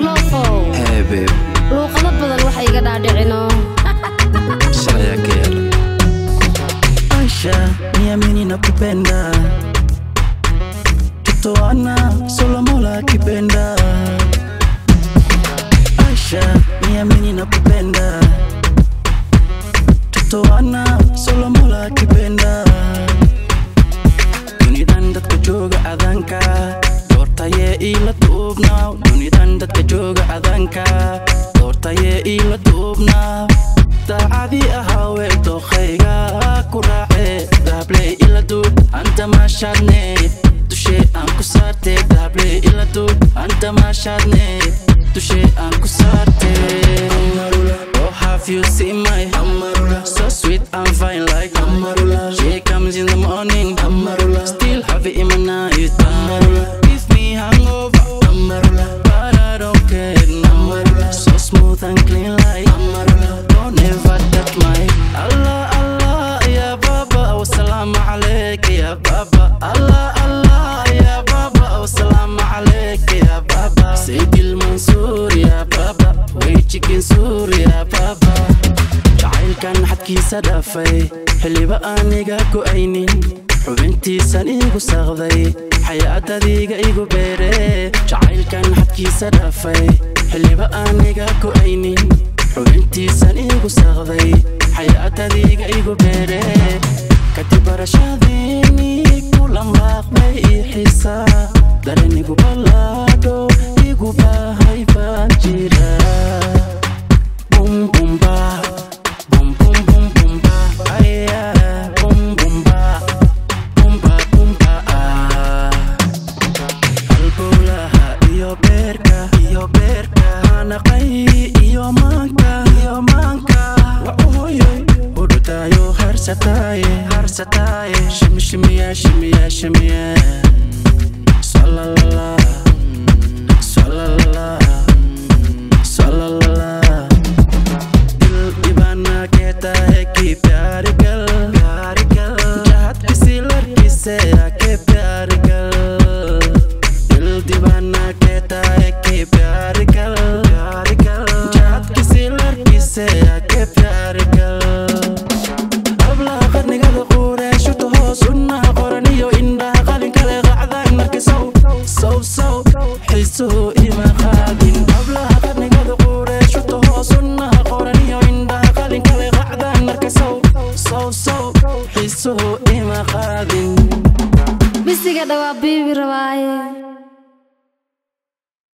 Lofo. Hey babe. Loo qalab badan waxa iga dhaadhicino. Sharaya keel. Aisha, niamini nakupenda. Tutoana solo Mola kipenda. Aisha, niamini nakupenda. Tutoana solo Mola kipenda. Dunidan dadka jooga adanka. Doortaye ila duubnaaw. Dunidan dadka jooga adanka. Doortaye ila duubnaaw. daacadi ahaawe dookhayga ku raace daabley ila duub anta maashaadne dushee aan ku saarte daabley ila duub anta maashaadne dushee aan ku saarte. Oh, have you seen my Amarula? So sweet and fine like Amarula. She comes in the morning Amarula. Still have it in my night Amarula. Give me hangover Amarula. But I don't care Amarula. So smooth and clean like Amarula. Never touch my Allah Allah ya baba wassalamu alayk ya baba Allah Allah ya baba wassalamu alayk ya baba Sayyidil Mansour ya baba way chicken sur ya baba jacaylkan xadkiisa dhaafay xilliba aniga ku aynin xubintiisan igu saaqday xayaatadiiga igu beere jacaylkan xadkiisa dhaafay xilliba aniga ku aynin xubintiisan igu saaqday xayaatadiiga igu beere kadib barashadeeni kulan baaqbay ii xiisaa dareen igu ballaadho igu baahay baan jira bum bum ba bum bum bum bum ba aya bum bum ba bum ba bum ba halbowlaha iyo beerka hanaqay iyo maanka wa'oyoy udhutaayo harsataaye shimishimiya salalala dil dibana keeta hai ki pyar gal jahat kisi ladki se aake pyar gal dil dibana keeta hai ki pyar gal jahat kisi ladki se aake pyar gal abla qarnigada qureeshu taho sunna qoraniyo indhaha qalin kale qacdaan markay sow xiisuhu ima qaad